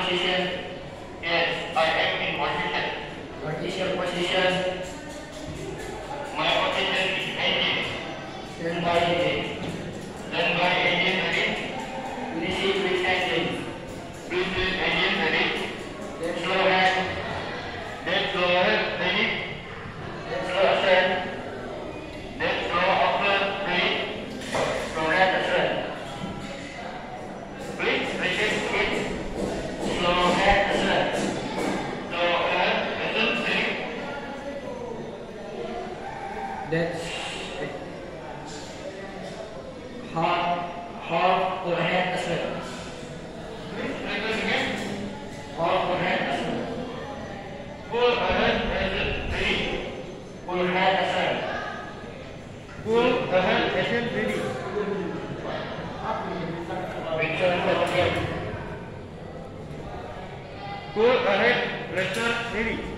position? Yes, I am in position. What is your position? My position is engine. Stand by engine. Stand by engine ready. Receive with engine. Please use engine ready. Then slow hand. Then slow ahead ready. Then slow ascend. Then slow upward ready. Slow hand ascend. Please repeat it. Slow hand ascend. Slow ahead ready. That's half overhead ascend. Please repeat again. Half overhead ascend. Full ahead ready. Full head ascend. Full ahead ready. Return to engine. Full ahead ready.